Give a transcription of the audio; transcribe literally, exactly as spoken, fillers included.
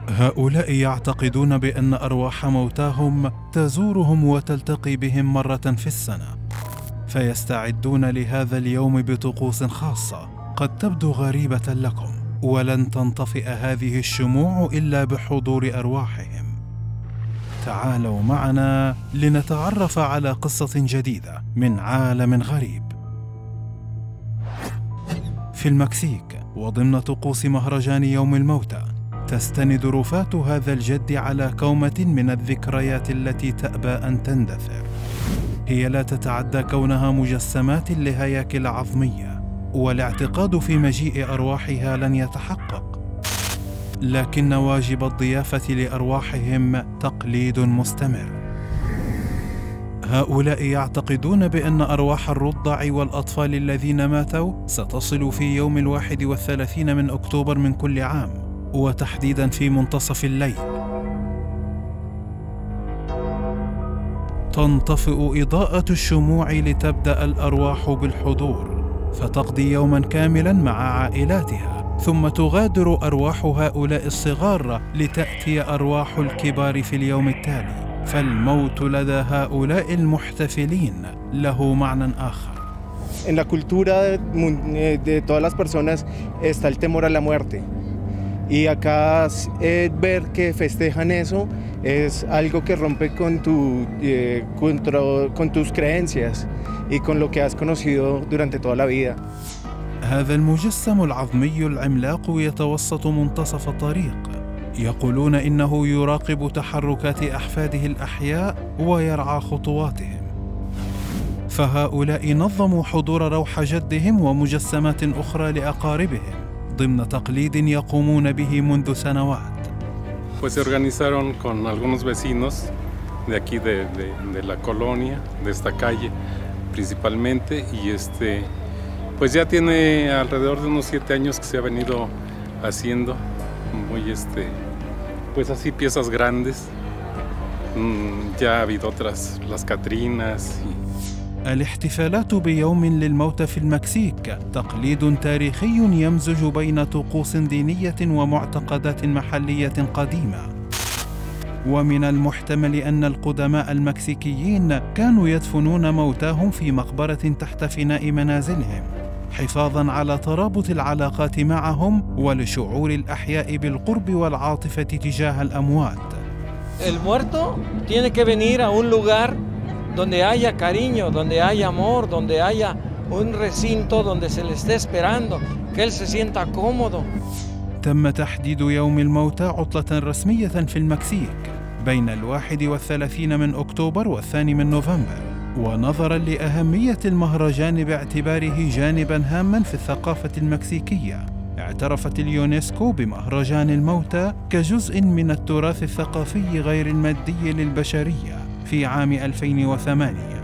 هؤلاء يعتقدون بأن أرواح موتاهم تزورهم وتلتقي بهم مرة في السنة، فيستعدون لهذا اليوم بطقوس خاصة قد تبدو غريبة لكم، ولن تنطفئ هذه الشموع إلا بحضور أرواحهم. تعالوا معنا لنتعرف على قصة جديدة من عالم غريب. في المكسيك وضمن طقوس مهرجان يوم الموتى، تستند رفات هذا الجد على كومة من الذكريات التي تأبى أن تندثر. هي لا تتعدى كونها مجسمات لهياكل عظمية، والاعتقاد في مجيء أرواحها لن يتحقق، لكن واجب الضيافة لأرواحهم تقليد مستمر. هؤلاء يعتقدون بأن أرواح الرضع والأطفال الذين ماتوا ستصل في يوم الواحد والثلاثين من أكتوبر من كل عام، وتحديداً في منتصف الليل. تنطفئ إضاءة الشموع لتبدأ الأرواح بالحضور، فتقضي يوماً كاملاً مع عائلاتها، ثم تغادر أرواح هؤلاء الصغار لتأتي أرواح الكبار في اليوم التالي. فالموت لدى هؤلاء المحتفلين له معنى آخر. En la cultura de todas las personas está el temor a la muerte. Y acá eh, ver que festejan eso es algo que rompe con, tu, eh, contra, con tus creencias y con lo que has conocido durante toda la vida. هذا المجسم العظمي العملاق يتوسط منتصف الطريق. يقولون إنه يراقب تحركات أحفاده الأحياء ويرعى خطواتهم. فهؤلاء نظموا حضور روح جدهم ومجسمات أخرى لأقاربهم ضمن تقليد يقومون به منذ سنوات. Pues se organizaron con algunos vecinos de aquí de, de, de la colonia, de esta calle principalmente, y este, pues ya tiene alrededor de unos siete años que se ha venido haciendo muy este, pues así piezas grandes. Mm, ya ha habido otras, las Catrinas. Y... الاحتفالات بيوم للموتى في المكسيك تقليد تاريخي يمزج بين طقوس دينية ومعتقدات محلية قديمة. ومن المحتمل أن القدماء المكسيكيين كانوا يدفنون موتاهم في مقبرة تحت فناء منازلهم، حفاظاً على ترابط العلاقات معهم ولشعور الأحياء بالقرب والعاطفة تجاه الأموات. El muerto tiene que venir a un lugar donde haya cariño, donde haya amor, donde haya un recinto donde se le esté esperando, que él se sienta cómodo. تم تحديد يوم الموتى عطلة رسمية في المكسيك بين الواحد والثلاثين من أكتوبر والثاني من نوفمبر، ونظراً لأهمية المهرجان باعتباره جانباً هاماً في الثقافة المكسيكية، اعترفت اليونسكو بمهرجان الموتى كجزء من التراث الثقافي غير المادي للبشرية في عام ألفين وثمانية.